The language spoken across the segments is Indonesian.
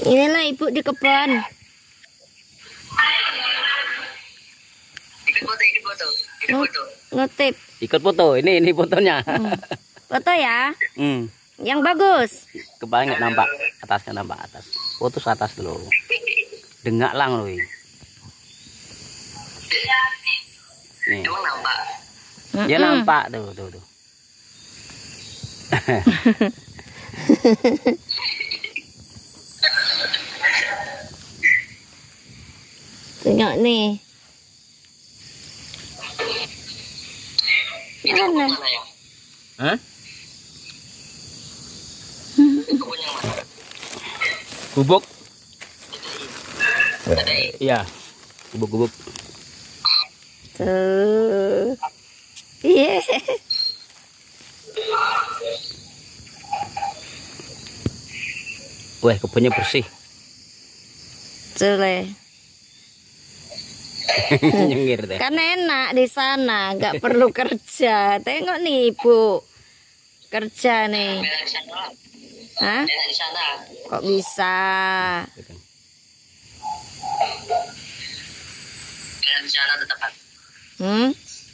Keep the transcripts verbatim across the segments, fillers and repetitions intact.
Inilah ibu di kebun. Ikut foto, ikut foto, ikut foto. Ngutip. Ikut foto, ini ini fotonya. Hmm. Foto ya. Hmm. Yang bagus. Kepala nggak nampak, atas nggak nampak atas. Foto atas dulu. Dengak lang loh. Nih. Emang nampak? Dia Mm-mm. nampak tuh, tuh, tuh. Tengok nih. Ini kebun mana ya? Hah? Ini kebun yang mana? Gubuk? Ada Iya. Gubuk-gubuk. Tuh. Iya. Wah, kebunnya bersih. Tuh le. Nyengir deh. Kan enak di sana, nggak perlu kerja. Tengok nih ibu kerja nih. enak di sana. Hah? Enak di sana. Kok bisa? Enak di sana tetap kan. Hmm?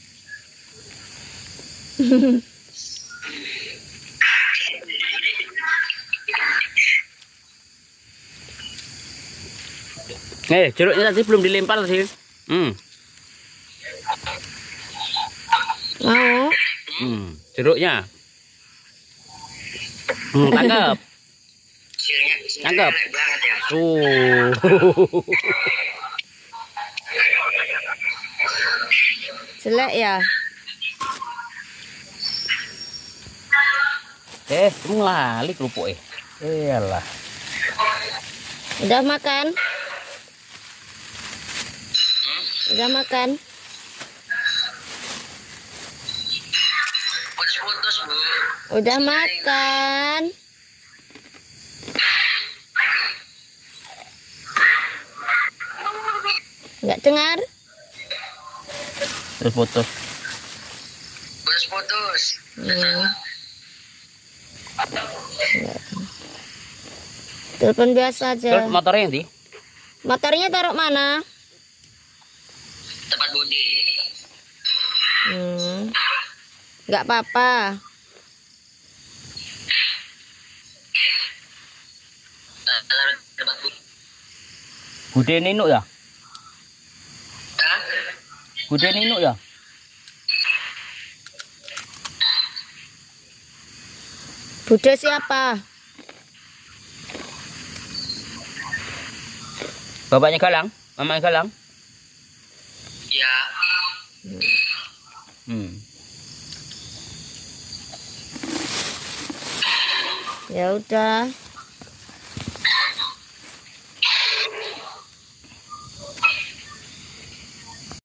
Eh, jeruknya tadi belum dilempar sih. Hmm. Mau? Hmm, jeruknya. Hmm, tangkap. Hasilnya, hasilnya Tangkap. enak banget ya. Tuh. Jelek ya? Eh, ngelali kerupuk eh. Iyalah. Udah makan? Udah makan? Putus-putus, Bu. Udah makan? Nggak dengar? Terus putus. Putus-putus. Hmm. Telepon biasa aja. Terus motornya nanti? Motornya taruh mana? Tempat Budi. Hmm. Nggak apa-apa. Tempat Budi. Bude Nino ya? Hah? Bude Nino ya? Bude siapa? Bapaknya Galang? Mamanya Galang? Ya. Hmm. Ya udah.